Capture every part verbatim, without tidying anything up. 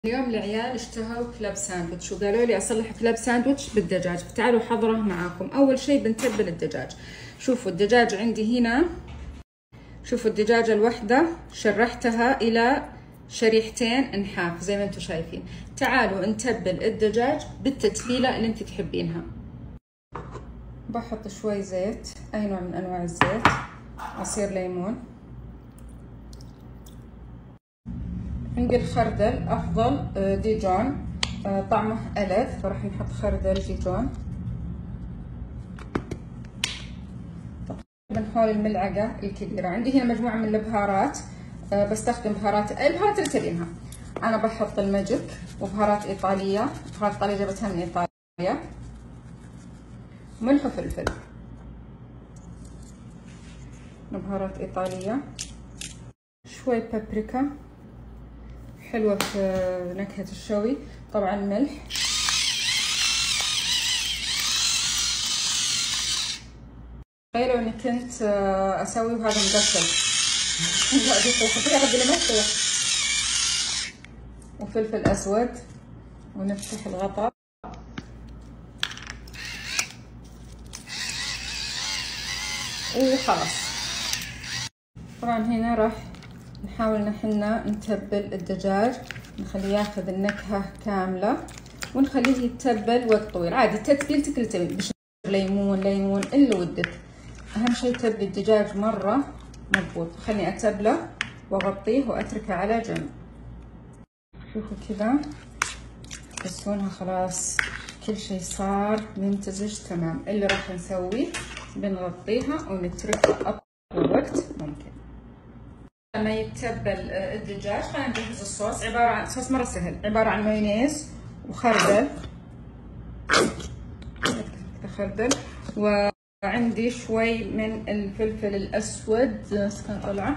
اليوم العيال اشتهوا كلاب ساندويتش وقالوا لي اصلح كلاب ساندويتش بالدجاج، فتعالوا حضره معاكم. اول شيء بنتبل الدجاج. شوفوا الدجاج عندي هنا، شوفوا الدجاجة الواحدة شرحتها الى شريحتين انحاف زي ما انتم شايفين. تعالوا نتبل الدجاج بالتتبيلة اللي انت تحبينها. بحط شوي زيت، اي نوع من انواع الزيت، عصير ليمون. عندي الخردل افضل ديجون، طعمه ألذ، فراح نحط خردل ديجون تقريبا حول الملعقة الكبيرة. عندي هنا مجموعة من البهارات، بستخدم بهارات البهارات اللي تبينها. انا بحط الماجيك وبهارات ايطالية، بهارات ايطالية جبتها من ايطاليا، ملح وفلفل، بهارات ايطالية، شوي بابريكا حلوة في نكهة الشوي، طبعا ملح، تخيلوا اني كنت اسوي وهذا مقفل وفلفل اسود، ونفتح الغطاء وخلاص. طبعا هنا راح نحاول نحنا نتبل الدجاج، نخليه ياخذ النكهة كاملة ونخليه يتبل وقت طويل. عادي تتبيلتك اللي تبي، بشر ليمون ليمون اللي ودك، اهم شيء تبلي الدجاج مرة مضبوط. خليني اتبله واغطيه واتركه على جنب. شوفوا كذا تحسونها خلاص كل شيء صار ممتزج تمام. اللي راح نسويه بنغطيها ونتركها اطول وقت ممكن. لما يتبل الدجاج خلينا نجهز الصوص. عبارة عن صوص مرة سهل، عبارة عن مايونيز وخردل، خردل، وعندي شوي من الفلفل الأسود كان طلعه،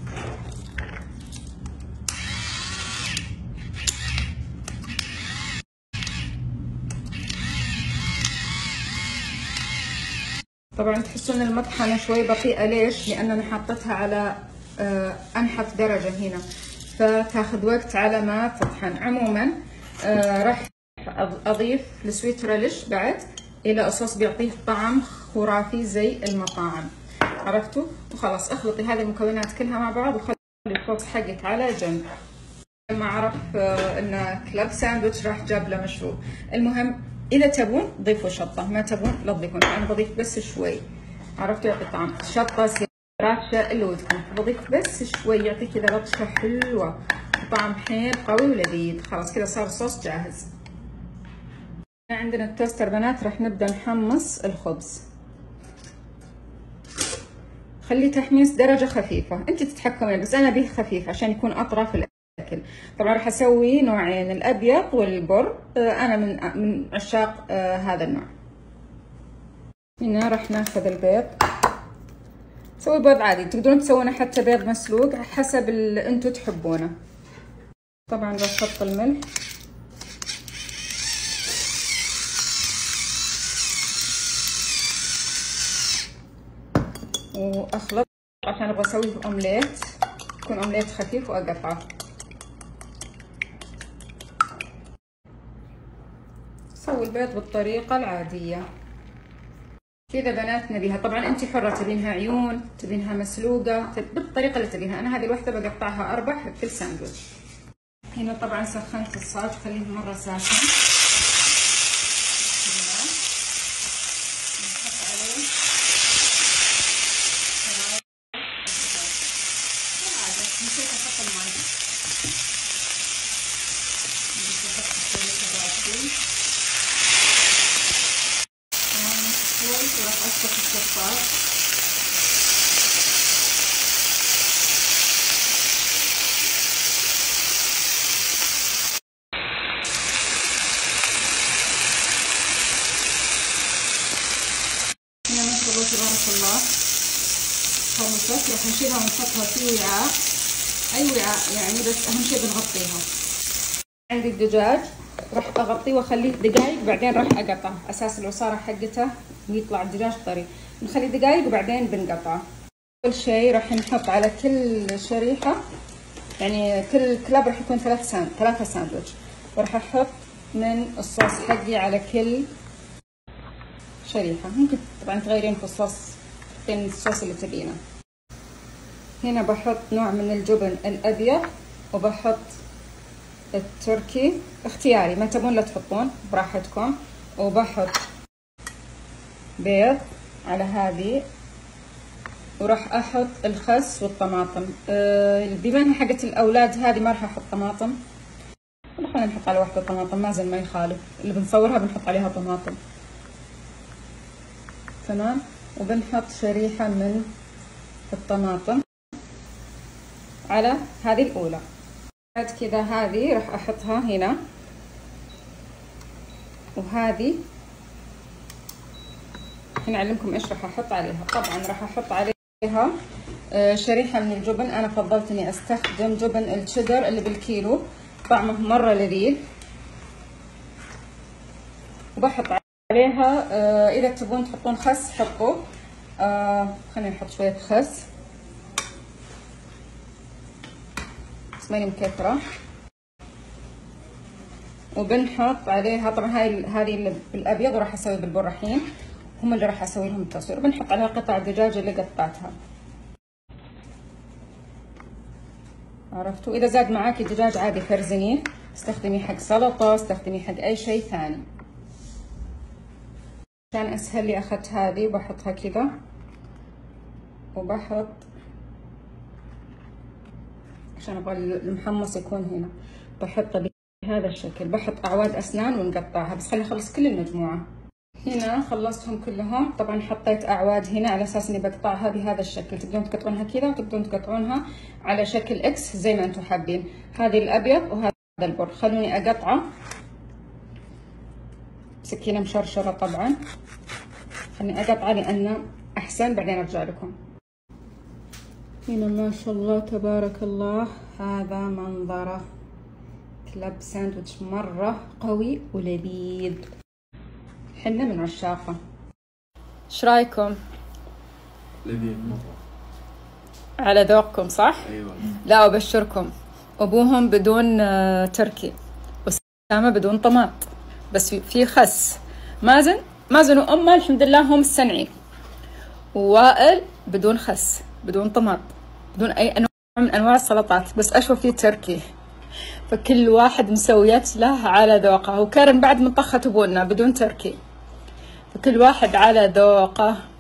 طبعا تحسون المطحنة شوي بطيئة. ليش؟ لأن أنا حطيتها على أنحف درجة هنا، فتاخذ وقت على ما تطحن. عموما راح أضيف السويت ريليش بعد إلى الصوص، بيعطيه طعم خرافي زي المطاعم، عرفتوا؟ وخلاص اخلطي هذه المكونات كلها مع بعض وخلي الصوص حقك على جنب. لما عرف إن كلاب ساندويتش راح جاب له مشروب. المهم إذا تبون ضيفوا شطة، ما تبون لا تضيفون. أنا بضيف بس شوي، عرفتوا؟ يعطي طعم. شطة سراتشا اللي ودكم، بضيف بس شوي يعطي كذا لطشة حلوة وطعم حيل قوي ولذيذ. خلاص كذا صار الصوص جاهز. عندنا التوستر بنات، راح نبدأ نحمص الخبز. خلي تحميص درجة خفيفة، انت تتحكمين، بس انا به خفيف عشان يكون اطرى في الاكل. طبعا راح اسوي نوعين، الابيض والبر، انا من من عشاق هذا النوع. هنا راح ناخذ البيض، سوي بيض عادي، تقدرون تسوونه حتى بيض مسلوق حسب اللي انتم تحبونه. طبعا بحط الملح واخلط عشان ابغى اسوي اومليت، يكون اومليت خفيف واقطعه. سوي البيض بالطريقه العاديه كذا بنات نبيها. طبعا انت حره، تبينها عيون، تبينها مسلوقه، بالطريقه اللي تبيها. انا هذه الواحده بقطعها اربع في الساندويتش. هنا طبعا سخنت الصاج، خليه مره ساخن. وراح اسلق الصفار. هنا ما شاء الله تبارك الله خلصت، راح نشيلها ونحطها في وعاء، اي وعاء يعني، بس اهم شيء بنغطيها. عندي الدجاج راح اغطيه واخليه دقايق، بعدين راح اقطعه، اساس العصاره حقته يطلع الدجاج طري. نخلي دقايق وبعدين بنقطعه. اول شيء راح نحط على كل شريحه يعني كل كلاب راح يكون ثلاث ساند ثلاثة ساندويتش. وراح احط من الصوص حقي على كل شريحة. ممكن طبعا تغيرين في الصوص، تحطين الصوص اللي تبينه. هنا بحط نوع من الجبن الابيض، وبحط التركي اختياري، ما تبون لا تحطون براحتكم. وبحط بيض على هذه، وراح احط الخس والطماطم. أه بما انها حقت الاولاد هذه ما راح احط طماطم، خلينا نحط على واحدة طماطم مازن ما يخالف، اللي بنصورها بنحط عليها طماطم. تمام. وبنحط شريحة من الطماطم على هذه الأولى. بعد كذا هذه راح أحطها هنا، وهذه هنا أعلمكم إيش راح أحط عليها. طبعا راح أحط عليها شريحة من الجبن. أنا فضلت إني أستخدم جبن الشيدر اللي بالكيلو، طعمه مرة لذيذ. وبحط عليها آه إذا تبون تحطون خس حطوا. آه خلينا نحط شوية خس بس ماني مكثرة. وبنحط عليها طبعا هاي هذه اللي بالأبيض، وراح أسوي بالبر الحين، هم اللي راح أسوي لهم التصوير. بنحط عليها قطع الدجاج اللي قطعتها. عرفتوا؟ إذا زاد معاكي دجاج عادي فرزنيه، استخدميه حق سلطة، استخدميه حق أي شيء ثاني. عشان أسهل لي أخذت هذه وبحطها كذا، وبحط عشان أبغى المحمص يكون هنا، بحطه بهذا الشكل. بحط أعواد أسنان ونقطعها، بس خليني أخلص كل المجموعة. هنا خلصتهم كلهم. طبعا حطيت أعواد هنا على أساس إني بقطعها بهذا الشكل. تقدرون تقطعونها كذا، وتقدرون تقطعونها على شكل إكس زي ما أنتم حابين. هذه الأبيض وهذا البر. خلوني أقطعه بسكينة مشرشرة طبعا. خليني أقطعه لأنه أحسن، بعدين أرجع لكم. هنا ما شاء الله تبارك الله، هذا منظره. كلاب ساندويتش مرة قوي ولذيذ. حنا من عشاقه. ايش رايكم؟ لذيذ مرة. على ذوقكم صح؟ ايوه. لا أبشركم، أبوهم بدون تركي، وسامة بدون طماط، بس في خس. مازن مازن وأمه الحمد لله هم السنعين. ووائل بدون خس، بدون طماط، بدون أي أنواع من أنواع السلطات، بس أشوف فيه تركي. فكل واحد مسويت له على ذوقه. وكارن بعد من طخة أبونا بدون تركي، فكل واحد على ذوقه.